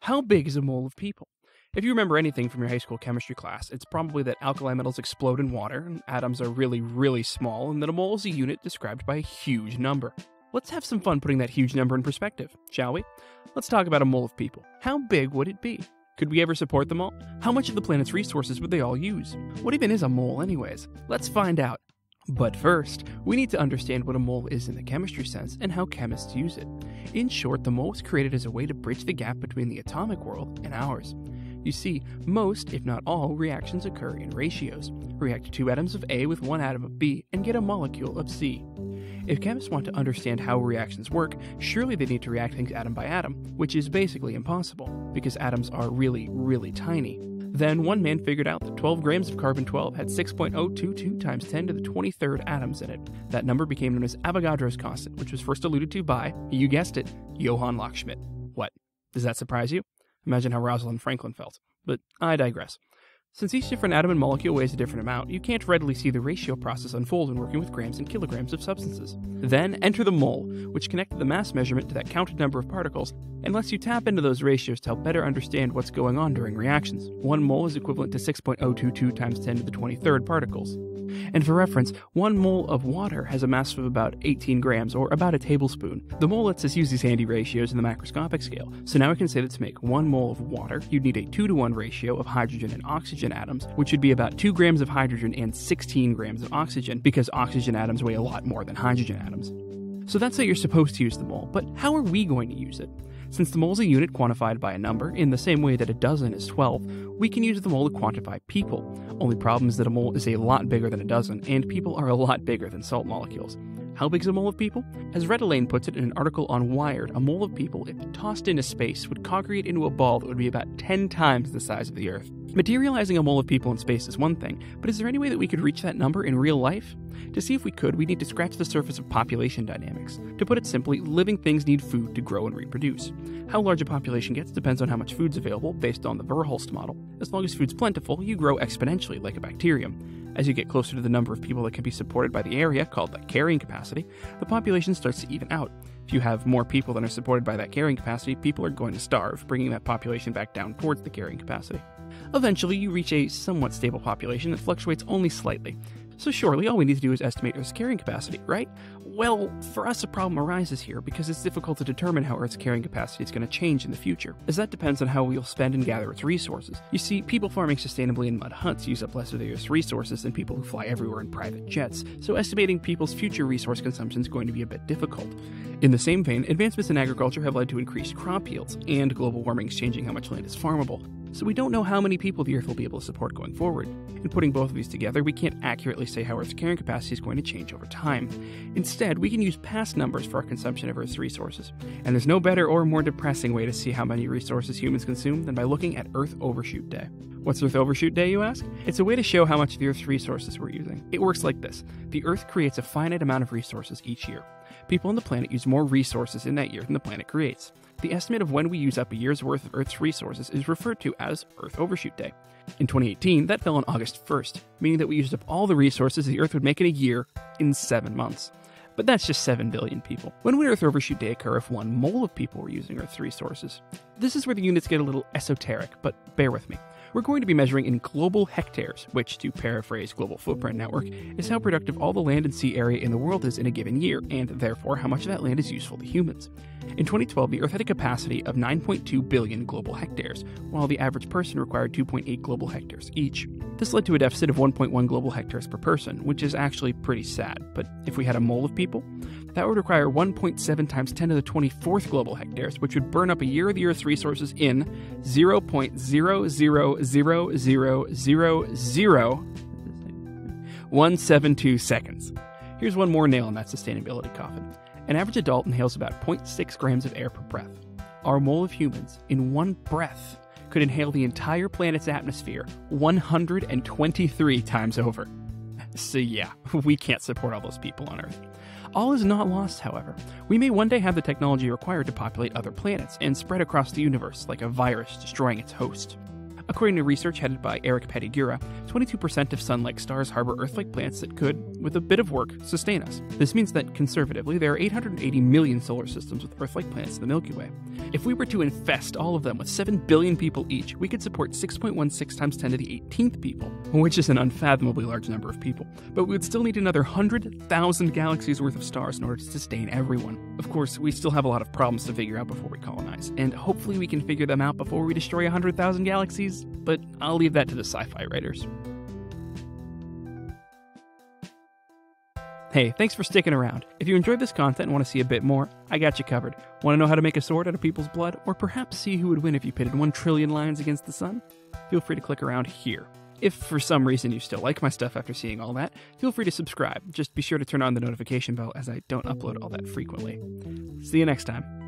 How big is a mole of people? If you remember anything from your high school chemistry class, it's probably that alkali metals explode in water, and atoms are really, really small, and that a mole is a unit described by a huge number. Let's have some fun putting that huge number in perspective, shall we? Let's talk about a mole of people. How big would it be? Could we ever support them all? How much of the planet's resources would they all use? What even is a mole anyways? Let's find out. But first, we need to understand what a mole is in the chemistry sense and how chemists use it. In short, the mole was created as a way to bridge the gap between the atomic world and ours. You see, most, if not all, reactions occur in ratios. React 2 atoms of A with 1 atom of B and get a molecule of C. If chemists want to understand how reactions work, surely they need to react things atom by atom, which is basically impossible, because atoms are really, really tiny. Then one man figured out that 12 grams of carbon-12 had 6.022 times 10 to the 23rd atoms in it. That number became known as Avogadro's constant, which was first alluded to by, you guessed it, Johann Lochschmidt. What? Does that surprise you? Imagine how Rosalind Franklin felt. But I digress. Since each different atom and molecule weighs a different amount, you can't readily see the ratio process unfold when working with grams and kilograms of substances. Then enter the mole, which connected the mass measurement to that counted number of particles, and lets you tap into those ratios to help better understand what's going on during reactions. 1 mole is equivalent to 6.022 times 10 to the 23rd particles. And for reference, 1 mole of water has a mass of about 18 grams, or about a tablespoon. The mole lets us use these handy ratios in the macroscopic scale, so now we can say that to make 1 mole of water, you'd need a 2-to-1 ratio of hydrogen and oxygen atoms, which would be about 2 grams of hydrogen and 16 grams of oxygen, because oxygen atoms weigh a lot more than hydrogen atoms. So that's how you're supposed to use the mole, but how are we going to use it? Since the mole is a unit quantified by a number, in the same way that a dozen is 12, we can use the mole to quantify people. Only problem is that a mole is a lot bigger than a dozen, and people are a lot bigger than salt molecules. How big is a mole of people? As Rhett Lane puts it in an article on Wired, a mole of people, if tossed into space, would congregate into a ball that would be about 10 times the size of the Earth. Materializing a mole of people in space is one thing, but is there any way that we could reach that number in real life? To see if we could, we need to scratch the surface of population dynamics. To put it simply, living things need food to grow and reproduce. How large a population gets depends on how much food's available based on the Verhulst model. As long as food's plentiful, you grow exponentially like a bacterium. As you get closer to the number of people that can be supported by the area, called the carrying capacity, the population starts to even out. If you have more people than are supported by that carrying capacity, people are going to starve, bringing that population back down towards the carrying capacity. Eventually, you reach a somewhat stable population that fluctuates only slightly. So surely all we need to do is estimate Earth's carrying capacity, right? Well, for us a problem arises here because it's difficult to determine how Earth's carrying capacity is going to change in the future, as that depends on how we'll spend and gather its resources. You see, people farming sustainably in mud huts use up less of the Earth's resources than people who fly everywhere in private jets, so estimating people's future resource consumption is going to be a bit difficult. In the same vein, advancements in agriculture have led to increased crop yields, and global warming is changing how much land is farmable. So we don't know how many people the Earth will be able to support going forward. In putting both of these together, we can't accurately say how Earth's carrying capacity is going to change over time. Instead, we can use past numbers for our consumption of Earth's resources. And there's no better or more depressing way to see how many resources humans consume than by looking at Earth Overshoot Day. What's Earth Overshoot Day, you ask? It's a way to show how much of the Earth's resources we're using. It works like this. The Earth creates a finite amount of resources each year. People on the planet use more resources in that year than the planet creates. The estimate of when we use up a year's worth of Earth's resources is referred to as Earth Overshoot Day. In 2018, that fell on August 1st, meaning that we used up all the resources the Earth would make in a year in 7 months. But that's just 7 billion people. When would Earth Overshoot Day occur if 1 mole of people were using Earth's resources? This is where the units get a little esoteric, but bear with me. We're going to be measuring in global hectares, which, to paraphrase Global Footprint Network, is how productive all the land and sea area in the world is in a given year, and therefore how much of that land is useful to humans. In 2012, the Earth had a capacity of 9.2 billion global hectares, while the average person required 2.8 global hectares each. This led to a deficit of 1.1 global hectares per person, which is actually pretty sad, but if we had a mole of people, that would require 1.7 times 10 to the 24th global hectares, which would burn up a year of the Earth's resources in 0.000000172 seconds. Here's one more nail in that sustainability coffin. An average adult inhales about 0.6 grams of air per breath. Our mole of humans, in one breath, could inhale the entire planet's atmosphere 123 times over. So yeah, we can't support all those people on Earth. All is not lost, however. We may one day have the technology required to populate other planets and spread across the universe like a virus destroying its host. According to research headed by Eric Pettigura, 22% of sun-like stars harbor Earth-like planets that could, with a bit of work, sustain us. This means that, conservatively, there are 880 million solar systems with Earth-like planets in the Milky Way. If we were to infest all of them with 7 billion people each, we could support 6.16 times 10 to the 18th people, which is an unfathomably large number of people. But we would still need another 100,000 galaxies worth of stars in order to sustain everyone. Of course, we still have a lot of problems to figure out before we colonize, and hopefully we can figure them out before we destroy 100,000 galaxies, but I'll leave that to the sci-fi writers. Hey, thanks for sticking around. If you enjoyed this content and want to see a bit more, I got you covered. Want to know how to make a sword out of people's blood? Or perhaps see who would win if you pitted 1 trillion lions against the sun? Feel free to click around here. If for some reason you still like my stuff after seeing all that, feel free to subscribe. Just be sure to turn on the notification bell as I don't upload all that frequently. See you next time.